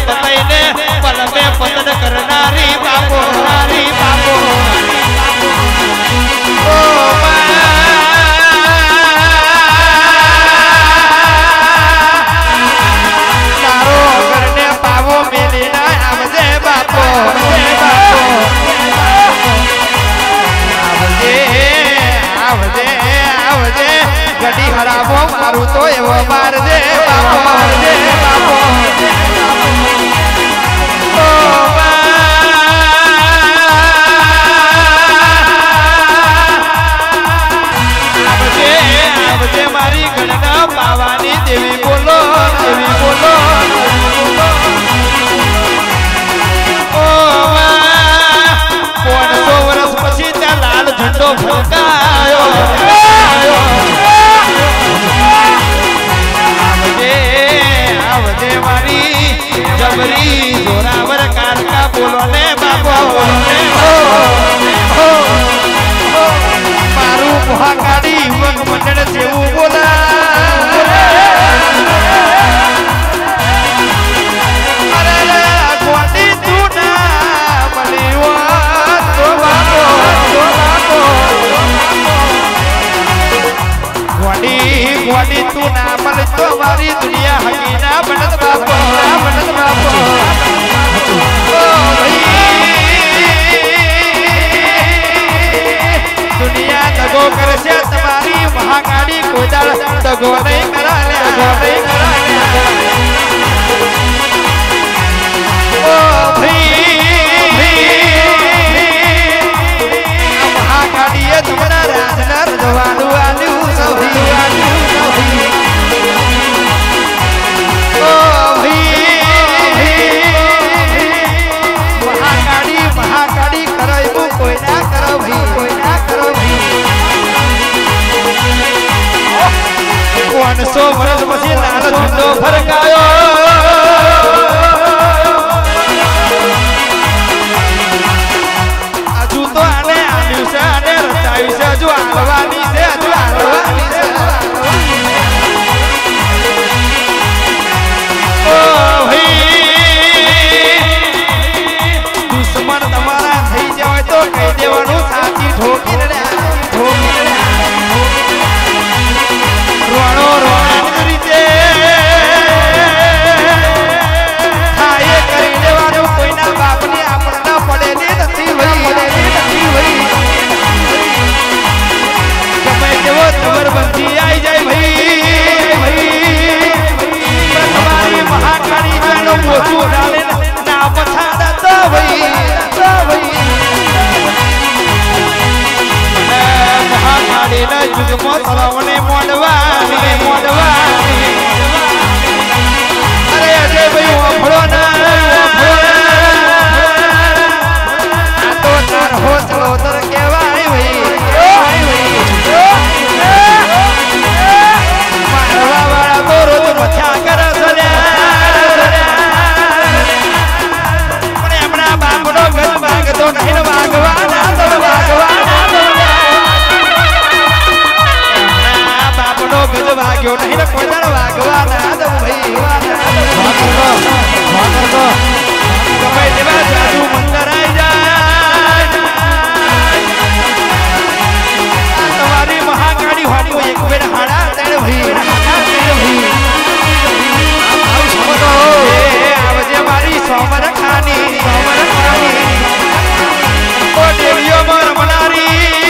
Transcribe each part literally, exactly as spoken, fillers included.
पतई ने पल में पतन करनारी बापो नारी बापो ओ तारो करने पावो मिली ना आवजे बापो आवजे आवजे आवजे गड्डी हराबो मारू तो एवो मार दे बापो मार दे बापो ओ आवजे आवजे मारी गणना पावानी देवी बोलो देवी बोलो ओ पांचसो वर्ष पछी त्या लाल झंडो फरकायो आवजे मारी जबरी जोरावर कारका बोलो ने बापो मारू महाकाड़ी युवक मंडल जेवू बोला अरे गोटी तू ना मलिवा तो बापो तो बापो गोटी गोटी तू ना मल तो मारी दुनिया हकीना बनत बापो बनत बापो ओ भाई दुनिया दगो करसे तुम्हारी महाकाड़ी कोदाल दगो नहीं करा ले दगो नहीं करा ले ओ भाई महाकाड़ी ये तुम्हारा राजना रजवालू आलू सभी आलू सभी ओ भाई महाकाड़ी महाकाड़ी करो कोई ना करो भाई कोई ना करो भाई पांचसो वर्ष पछी लाल झंडो फरकायो हजू तो आने आल्यू से आने रचायू से हजू आलवानी से हजू आलवानी से ओ भाई दुश्मन तमारा थई जावे तो कही देवानु साची ठोकी ने ठोकी ने रोणो रोण रीते हाये करी देवानु कोईना बापनी आपणना पड़ेली नथी भई पड़ेली नथी भई गमे देवो जबरबंदी आई जाय भई भई तुम्हारी महाकाली जानो मोचू डाले ना पछा दतो भई दतो भई महाकाली ना जुगमो तलवने मोडवानी मोडवानी अरे अजय भाई ओफड़ो ना ओफड़ो ना आ तो तार हो चलो तर केवाय भाई भाई भाई मारवा वाला तो रोज मछा कर सल्या पण अपना बापनो गज भाग तो नहीं भागवाना तो भागवाना गज भाग्यो नहीं ना कोई दर भागवाना दम भाई भागर को भागर को कमाई देवा जादू मंदिर आई जाए तुम्हारी महाकाली हाड़ी को एक बेर हाड़ा तेरे भाई हाड़ा तेरे भाई आओ समझो ए आवजे मारी सोमर खानी सोमर खानी ओ देवियो मोर मनारी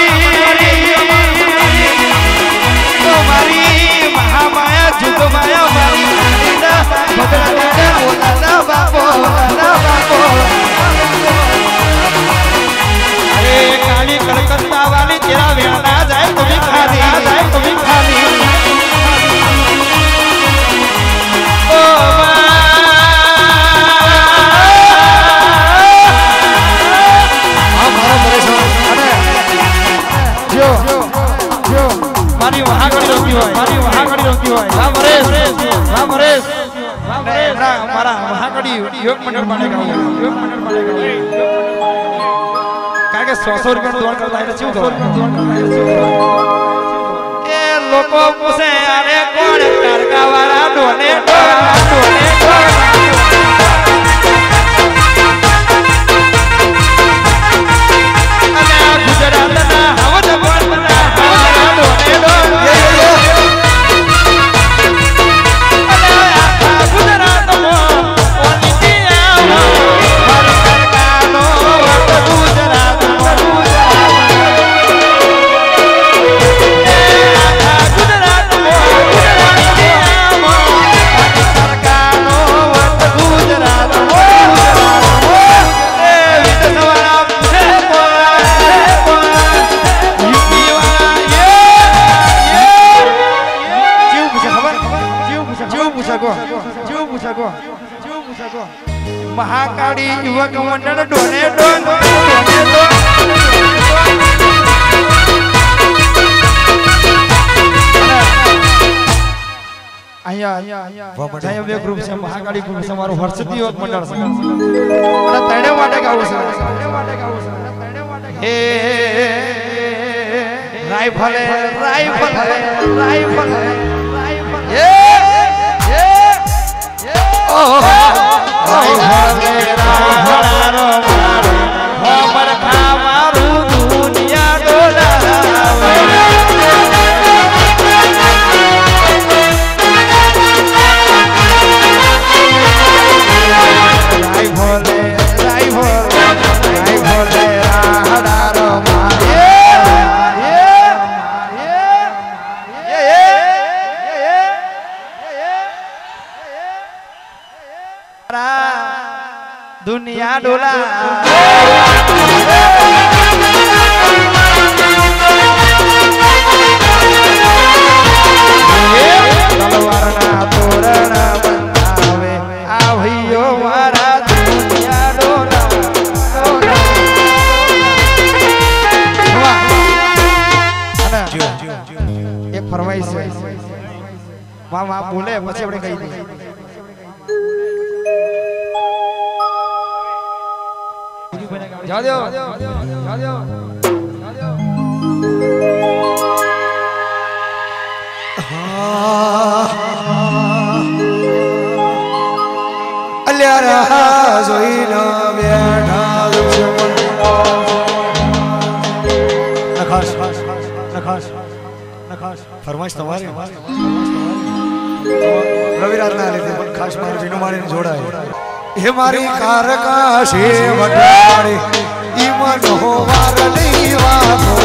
मारी महामाया जुग माया मारी ना भगवान ने बोला ना बापो ना बापो अरे काली कलकत्ता वाली तेरा व्याना जाए तुम्हें खाली जाए तुम्हें खाली ओ हमारा परेशान अरे जो जो मारी वहां खड़ी रहती है मारी वहां खड़ी रहती है हां मरेश हां मरेश ना हमारा वहां खड़ी योग मंडल बनेगा योग मंडल बनेगा કારણ કે सौ सौ रुपया દોડ કરતા એટલે શું કરો એ લોકો પૂછે અરે કોણ કારકા વાળા ડોને ડોને ડોને મહાકાળી યુવક મંડળ ડોને ડોન ડોને ડોન અહીંયા અહીંયા બે ગ્રુપ છે મહાકાળી ગ્રુપ છે મારું હર્ષદી યુવક મંડળ છે અને તણે માટે ગાવું છે તણે માટે ગાવું છે હે રાઈફલ રાઈફલ રાઈફલ રાઈફલ એ એ ઓ રાઈફલ રાહડારો મારો હોમર ખા મારું દુનિયા ડોલાવે दुनिया डोला तलवारना तोरणा बनावे आवियो मारा दुनिया डोला एक फरमाइश है मां मां बोले પછી આપણે કહી દઈએ जा दो जा दो जा दो अल्यारा जोईना बैठा नखास नखास नखास फरमाइश तुम्हारी रविराज ना लेते पण खास मार जीनो मारीने जोड़ाय हे मारी कार का शे वटाड़ी ईमन हो वारली वाको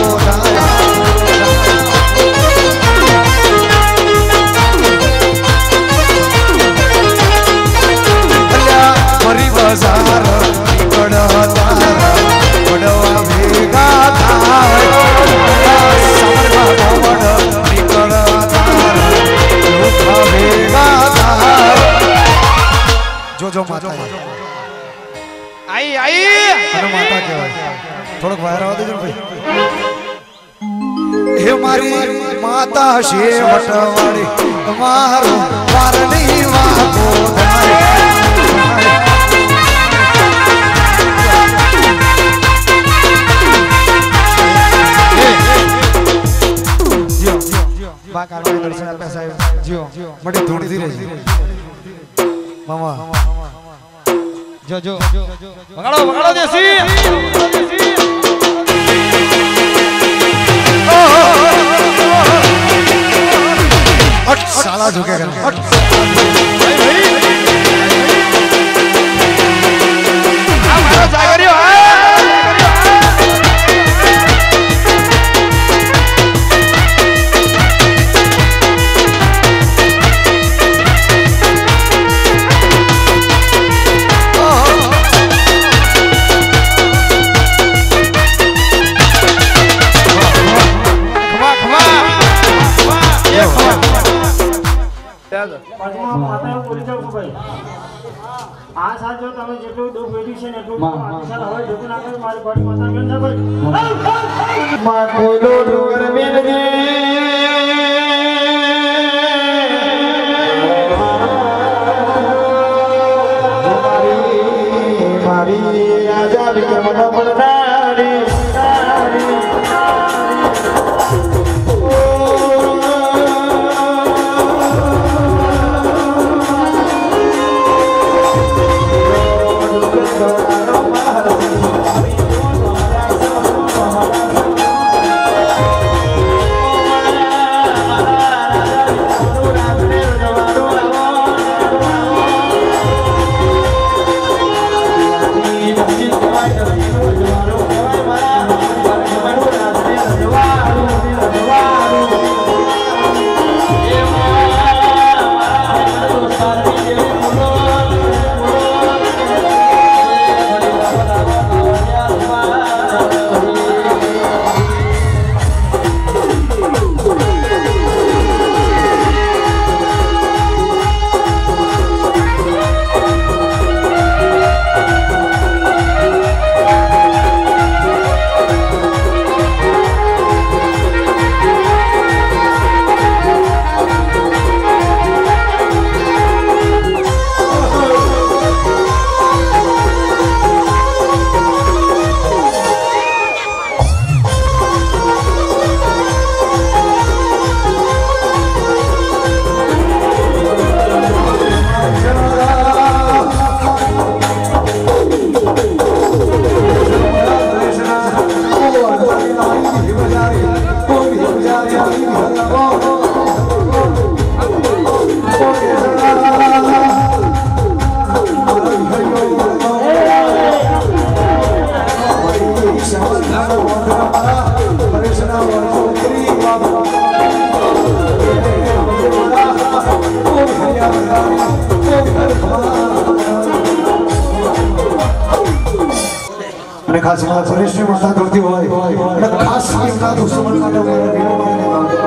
अल्या मरी बाजार निकड़ तारा बड़वा भेगा थार समर का बड़ निकड़ तारा लोका भेगा थार जो जो माता आई आई अरे माता क्या थोड़ा बाहर आवा देજો ભાઈ हे मारी माता शे वटवाड़ी मारो वारली वाको जियो बा कारवा दर्शन आपे साहेब जियो मटी ढूंढती रही मामा जो जो बगाड़ो बगाड़ो देसी हट साला झुकेगा हट भाई भाई हमारा जागरियो આ સાલ જો તમે જેટલું દુઃખ વેઠ્યું છે ને એટલું સાલ હવે જોતું ના કરે મારી બાડી માતા ગણ ના ભાઈ માં કોઈલો ડુંગર મેલજે મારી મારી રાજા વિક્રમ નમનારી Thank you. અને ખાસ મારા પરેશની માતા કરતી હોય અને ખાસ એમના દુશ્મન માટે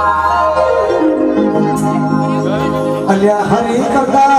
અલ્યા હરી કરતા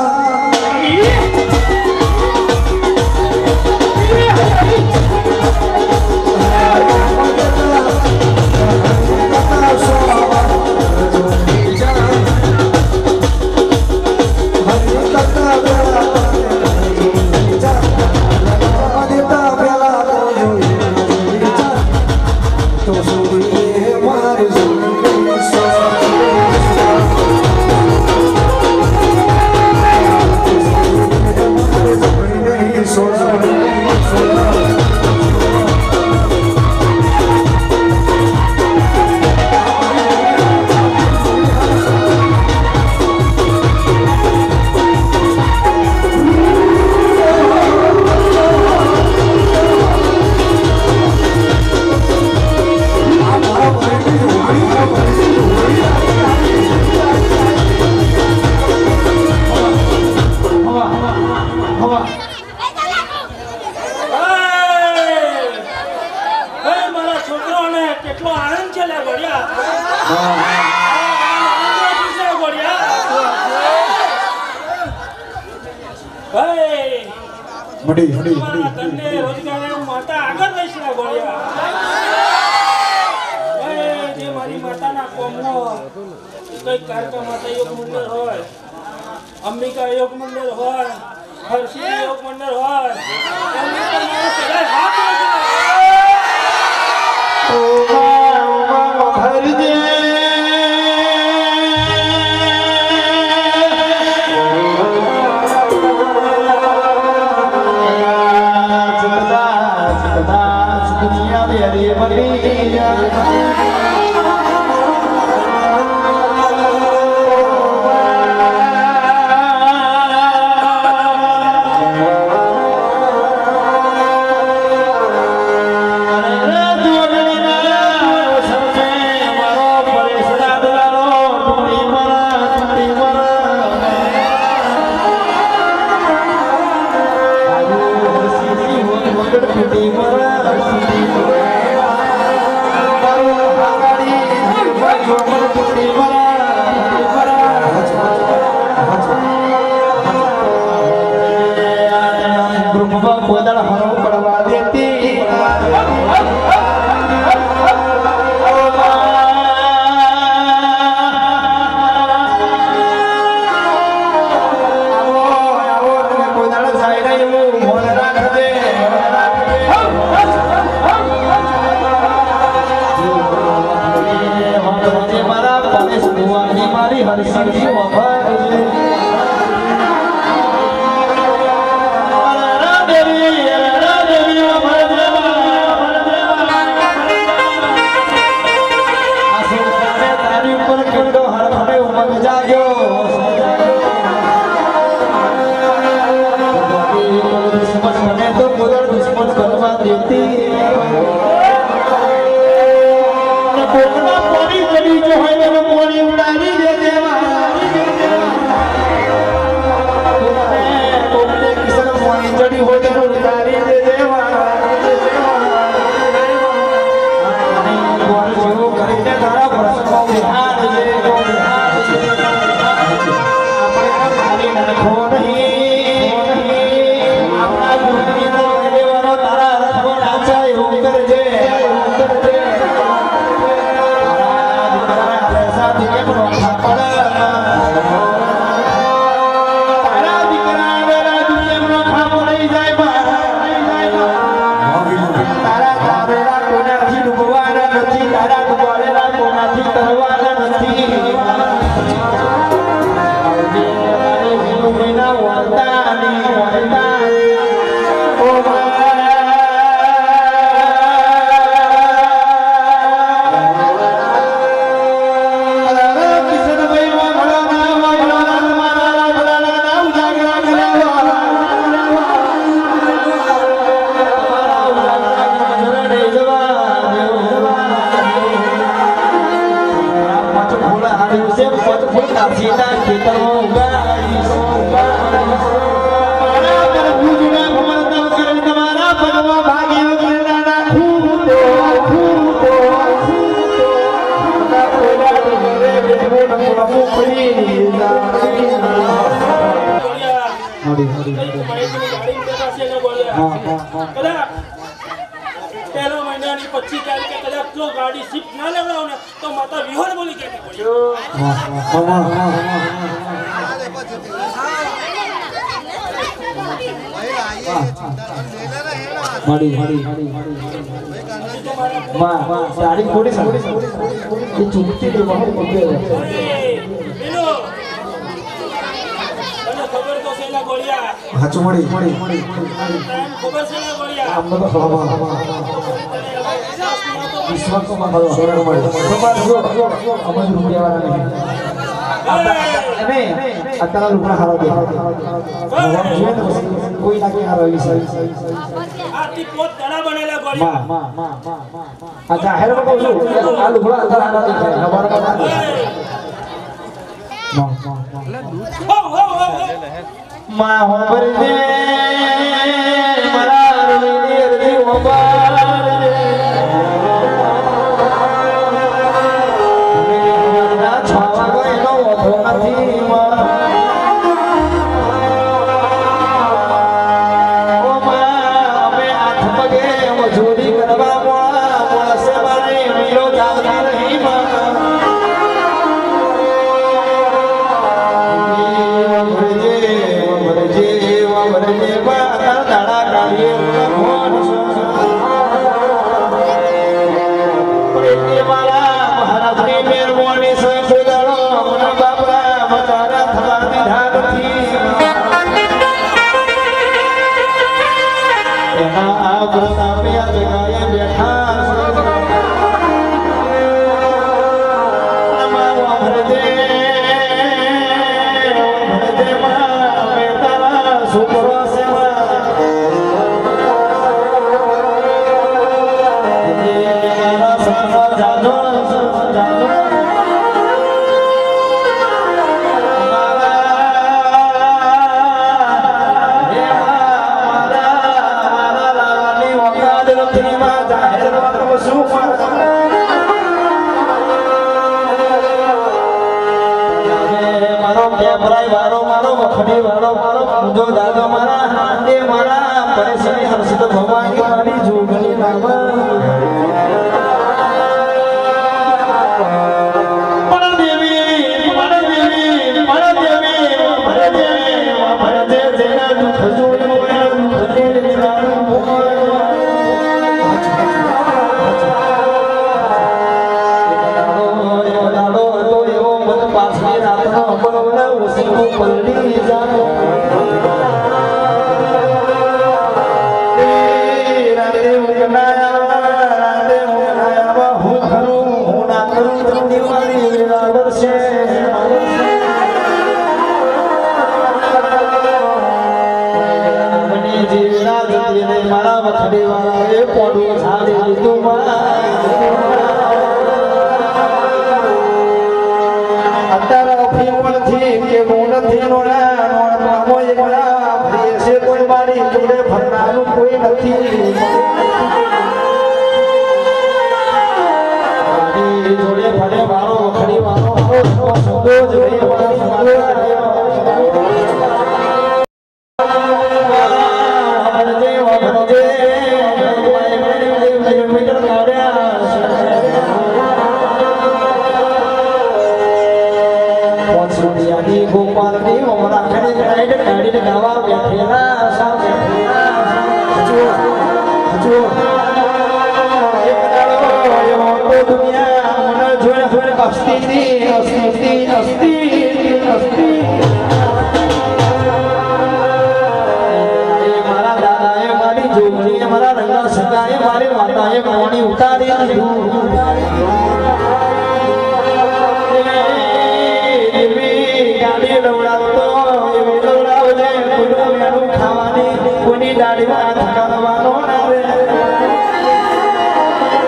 મડી મડી તને રોજગાર માતા આગળ લઈશ ને ગોળિયા એ જે મારી માતાના કોમનો કઈ કારકા માતા યોગ મંડળ હોય, અંબિકા યોગ મંડળ હોય, હર્ષી યોગ મંડળ હોય, એમની તો મારો સદાય હાથ ભરજે દેવી કાશીના ખેતરમાં ઉગાડી મારા પ્રભુજીના ભમરતા કરી તમારા પગમાં ભાગ્યો દાદા ખૂબ તો ખૂબ તો બધા કોઈના ઘરે બેઠો નમો પડી મોડી મોડી ગાડી બેઠા છે ને બોલ્યા હા હા હા કદાચ પહેલા મહિનાની પચીસ તારીખે કદાચ જો ગાડી શિફ્ટ ના લેવડાવો ને તો માતા વિહોર બોલી કે હા હા હા માડી માડી માં સાડી થોડી સાડી એ ચૂકતી તો બહુ પગે પેલો તને ખબર તો છે ના ગોળિયા હાચું મળી મળી તને ખબર છે ના ગોળિયા આમ તો ખબર વિશ્વાસ તો મારો સોના મળી ખબર જો અમજ રૂપિયા વાળા નહીં અને અત્યારે રૂપિયા હારો દે કોઈ લાગે હારો વિશે આ તી પોત તણા બનેલા ગોળિયા માં માં માં આ જાહેર માં કહું છું આ લુગડા અત્યારે હારો દે ખબર માં માં હો હો હો માં હો બરદે મારા રોઈની અરજી હો બારદે મેરા છાવા ગયનો ઓથો નથી માં ઓ માં અમે હાથ પગે મજૂરી કરવા મોળા મોળસે મારે મીરો જાગતી રહી માં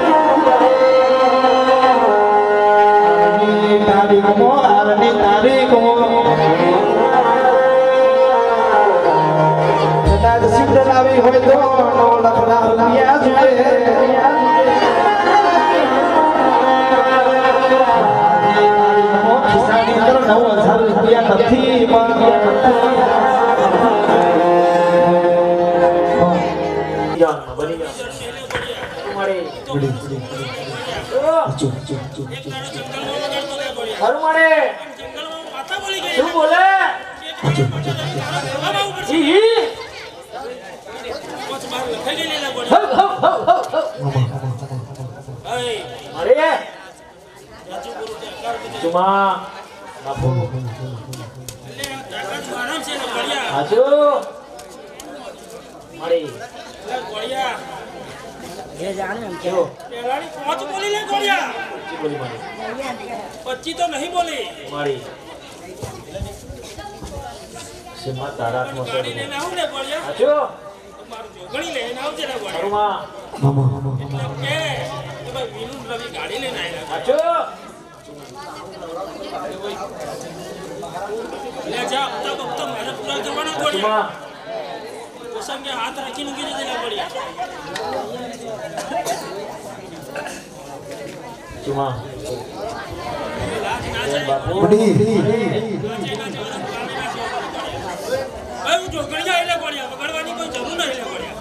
તારીખ હોય તો નવ લાખના રૂપિયા જોઈએ ખિસ્સાની અંદર નવ હજાર રૂપિયા નથી શું બોલે पच्ची तो नहीं बोली તારા गाड़ी लेने आऊं ने बोलिया હાચો मारो जोगणी लेने आऊं जे ना बोलिया હરુમા मतलब के कि भाई विनु रवि गाड़ी लेने आया હાચો ले जा अब तक तो मेरे पूरा करवाना बोलिया હરુમા कोसम के हाथ रखी नुकी जे ना बोलिया ચુમા लाज ना जाए બાપુ भाई जोगणिया एले बोलिया पकड़वानी कोई जरूर नहीं ले बोलिया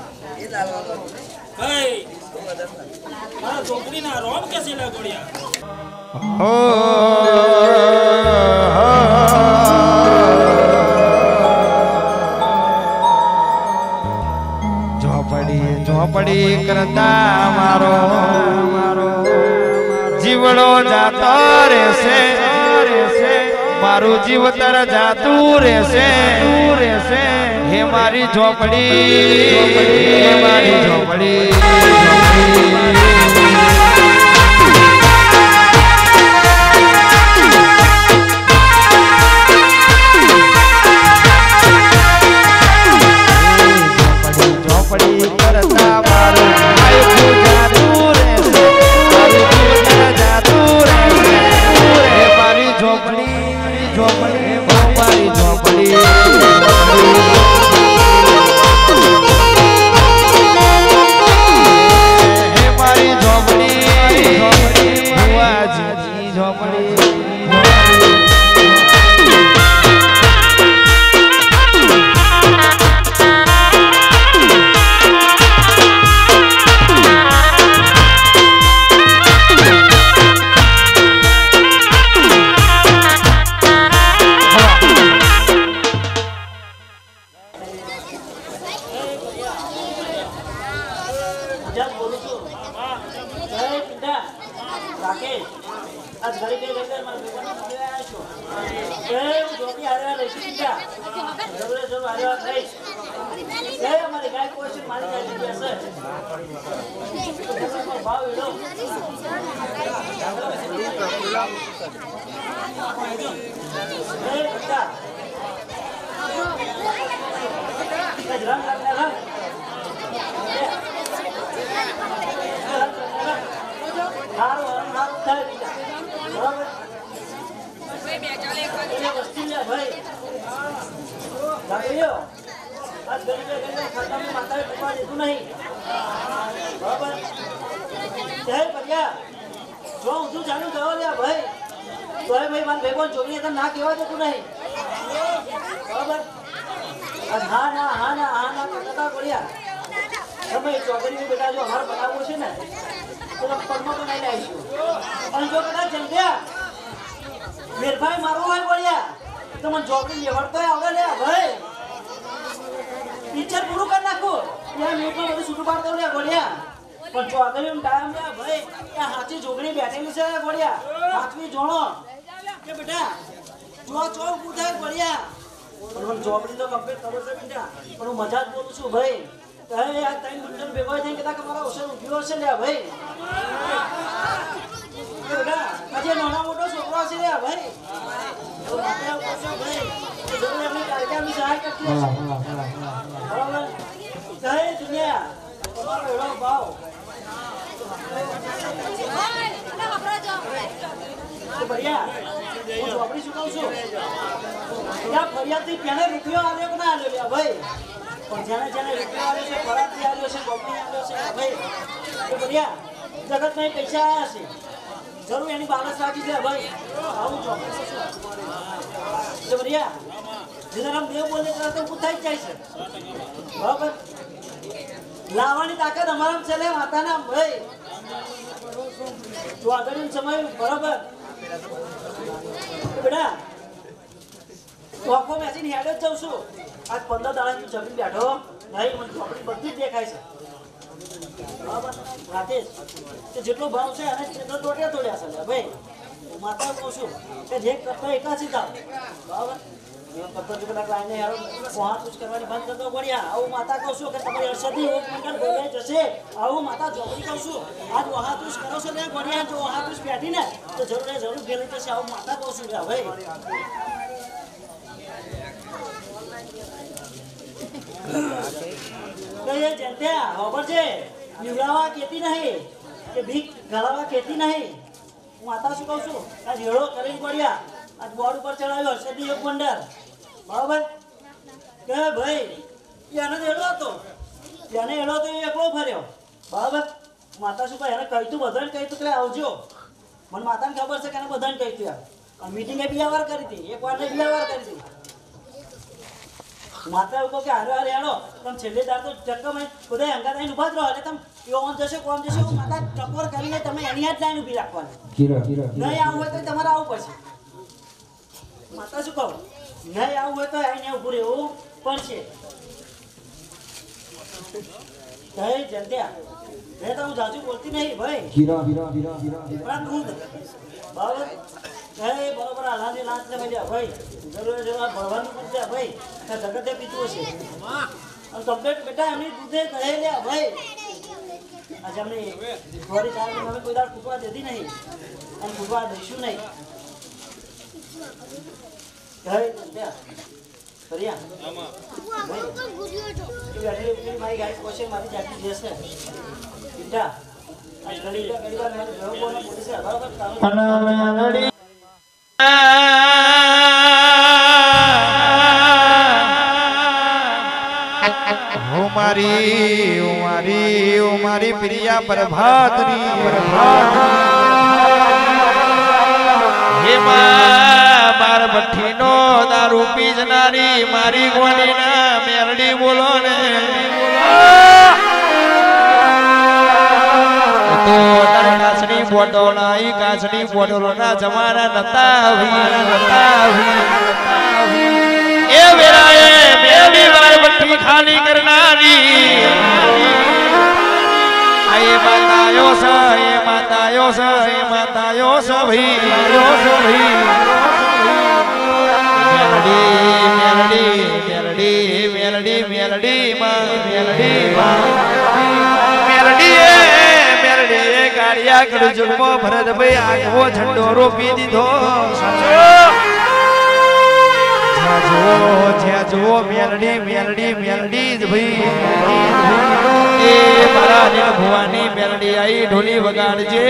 भाई मारा जोगणी ना रोम कैसे ले बोलिया ઝોપડી ઝોપડી કરતા મારો મારો જીવડો જાતો રહેશે મારું જીવતર જાતું રહેશે રહેશે હે મારી ઝોપડી હે મારી ઝોપડી ઝોપડી કરતા મારું આયખું જાતું રહેશે મારું જીવતર જાતું રહેશે હે મારી ઝોપડી ઝોપડી મારી ઝોપડી હે મારી ઝોપડી ઝોપડી ભુવાજી ઝોપડી જબ બોલું છું જય પિંડા રાકેશ આજ ઘરે કે ગઈ મારા બેટાને મળવા આવ્યો છું જય હું જોબી હારે રહીશ પિંડા જરૂર જરૂર હારે રહીશ જય અમારી ગાય કોઈ છે મારી ગાય જગ્યા છે ભાવ એડો જય પિંડા રંગ રંગ રંગ હારું હારું હારું થાય બીજા બરાબર એને વસ્તી લે ભાઈ લાગ્યો આજ ગરીબે ગરીબે ખાતામાં માતાએ પકવા દેતું નહીં બરાબર જય પર્યા જો હું શું જાણું ગયો લે ભાઈ તોય ભાઈ મારા ભેગો ચોકડી તને ના કહેવા દેતું નહીં બરાબર આજ હા ના હા ના હા ના કરતા પડ્યા તમે ચોકડી બેટા જો હાર બનાવવો છે ને તો પગમાં તો નહીં આવીશું અને જો કદાચ જંગ્યા મેરભાઈ મારો હોય બોલ્યા તો મને ચોકડી લેવડતો આવડે લે ભાઈ પિક્ચર પૂરું કરી નાખું ત્યાં મેટમાં બધું છૂટું પાડતો લે બોલ્યા પણ ચોકડી ટાઈમ લે ભાઈ ત્યાં હાથી જોગણી બેઠેલી છે બોલ્યા હાથવી જોણો કે બેટા જો ચો ઊભું થાય બોલ્યા પણ મને ચોકડી તો કમ્પ્લીટ ખબર છે બેટા પણ હું મજા જ બોલું છું ભાઈ અરે યાર તઈ મુંડન ભેગો થઈ કે તાકે મારા ઓસર ઉઠ્યો છે લે ભાઈ બેટા આજે નાના મોટો છોકરો છે લે ભાઈ તો આપણે પૂછો ભાઈ તો જરૂર એમની કાર્યક્રમની સહાય કરતી હશે બરાબર જય દુનિયા તમારો એડો ભાવ તો ભૈયા હું ચોપડી શું કહું છું ત્યાં ફરિયાદથી પહેલે રૂપિયો આવ્યો કે ના આવ્યો ભાઈ પણ જેને જેને રૂપિયા આવ્યો છે ફરાથી આવ્યો છે કંપની આવ્યો છે ભાઈ તો બઢિયા જગતમાં પૈસા આવ્યા છે જરૂર એની બાલસ રાખી છે ભાઈ આવું ચોક્કસ તો બઢિયા જેનારામ દેવ બોલે ત્યારે તો પૂછાઈ જ જાય છે બરાબર લાવવાની તાકાત અમારા છે લે માતાના ભાઈ તો આગળ સમય બરાબર બેટા ચોખ્ખો મેચીને હેડ જ જાઉં છું આજ પંદર દાડા તું જમીન બેઠો નહીં મને ચોકડી બધી જ દેખાય છે બરાબર રાકેશ કે જેટલો ભાવ છે અને જેટલો તોડ્યા તોડ્યા છે ભાઈ હું માતા કહું છું કે જે કરતો એકાસી દાવ બરાબર પત્તર કલાક લાઈને યાર વહાં કુછ કરવાની બંધ કરતો પડ્યા આવું માતા કહું છું કે તમારી અરસદી એક મિનિટ બોલે જશે આવું માતા ચોકડી કહું છું આજ વહાં કુછ કરો છો ને પડ્યા જો વહાં કુછ બેઠી ને તો જરૂર જરૂર ગયેલી જશે આવું માતા કહું છું ભાઈ કહીએ જંત્યા ખબર છે નીવડાવા કેતી નહીં કે ભીખ ગળાવા કેતી નહીં હું માતા શું કહું છું આજ હેળો કરી પડ્યા આજ બોર્ડ ઉપર ચડાવ્યો હર્ષદી યોગ મંડળ બરાબર કે ભાઈ એને હેડો હતો એને હેડો તો એ એકલો ફર્યો બરાબર માતા શું કહે એને કહી તું બધાને કહી તું કે આવજો મને માતાને ખબર છે કે એને બધાને કહી તું યાર મીટિંગે બે વાર કરી હતી એક વાર ને બે વાર કરી હતી માતા એવું કહો કે હારે હારે હેડો તમે છેલ્લે દાર તો ચક્કર બધા અંગા થઈને ઉભા જ રહો એટલે તમે એવો ઓમ જશે કોમ જશે માતા ટકોર કરીને તમે એની હાથ લાઈને ઊભી રાખવાની નહીં આવું હોય તો તમારે આવવું પડશે માતા શું કહું નહીં આવું હોય તો આઈને ઉભું રહેવું પડશે ભાઈ જલ્દ્યા મેં તો હું જાજુ બોલતી નહીં ભાઈ પણ દૂધ બરાબર હે બરોબર હાલાની લાંચ ને મળ્યા ભાઈ જરૂર જરૂર ભણવાનું પૂછ્યા ભાઈ જગતે પીતું હશે અને કમ્પ્લેટ બેટા એમની દૂધે કહે લ્યા ભાઈ આજે અમને થોડી ચાર અમે કોઈ દાડ ફૂટવા દેતી નહીં અને ફૂટવા દઈશું નહીં મારી ગાય પોશે મારી જાતિ જશે બેટા આ ઘડી ઘડી વાર મને ઘણો બોલનો પોલીસે બરાબર મારી મારી મારી પ્રિયા પ્રભાતની પ્રભાત હે માર ભઠ્ઠીનો દારૂ પીજનારી મારી ગોળીના મેરડી બોલો ને તો તારી કાચની બોટોના ઈ કાચની બોટોના જમાના નતા નતા એ વેરાએ મેલી વાર ભઠ્ઠી ખાલી કરનારી આયે માતાયો છે એ માતાયો છે એ માતાયો છે ભાઈ મેલડી મેલડી મેલડી મેલડી માં મેલડી માં મેલડી એ મેલડી એ ગાડિયા કરું જુગમો ભરતભાઈ આગવો ઝંડો રોપી દીધો જો જ્યાં જુઓ મેલડી મેલડી મેલડી જ ભાઈ એ મારા નીલ ભુવાની મેલડી આઈ ઢોલી વગાડજે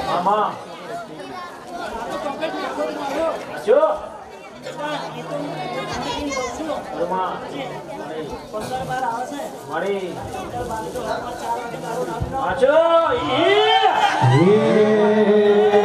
આમાં આ તો કમ્પ્લીટ નાખો તો મારો જો એ તો હું આંટીને કહું છું અરમા પંદર બાર આવે છે મારી પંદર બાર તો હાથમાં ચાર વાગે તારું નામ ના આજો ઈ